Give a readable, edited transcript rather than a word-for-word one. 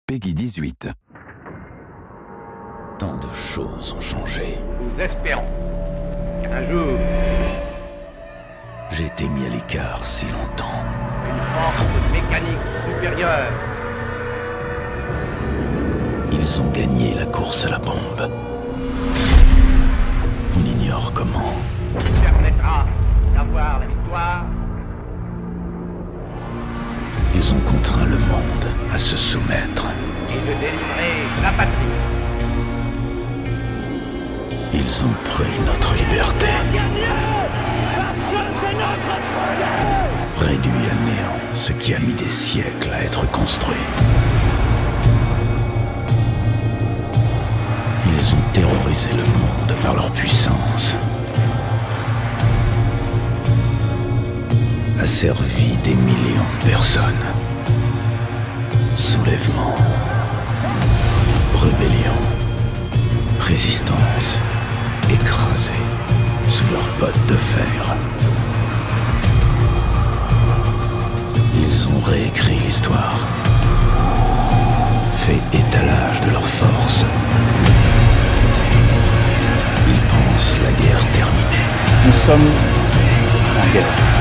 Peggy 18. Tant de choses ont changé. Nous espérons qu'un jour, J'ai été mis à l'écart si longtemps. une force mécanique supérieure Ils ont gagné la course à la bombe. On ignore comment. nous permettra d'avoir la victoire. Ils ont contraint le monde à se soumettre. Et de délivrer la patrie. Ils ont pris notre liberté. Réduit à néant ce qui a mis des siècles à être construit. Ils ont terrorisé le monde par leur puissance. Asservi des millions de personnes. Soulèvement. Rébellion. Résistance. Écrasés sous leurs bottes de fer. Ils ont réécrit l'histoire. Fait étalage de leur force. Ils pensent la guerre terminée. Nous sommes en guerre.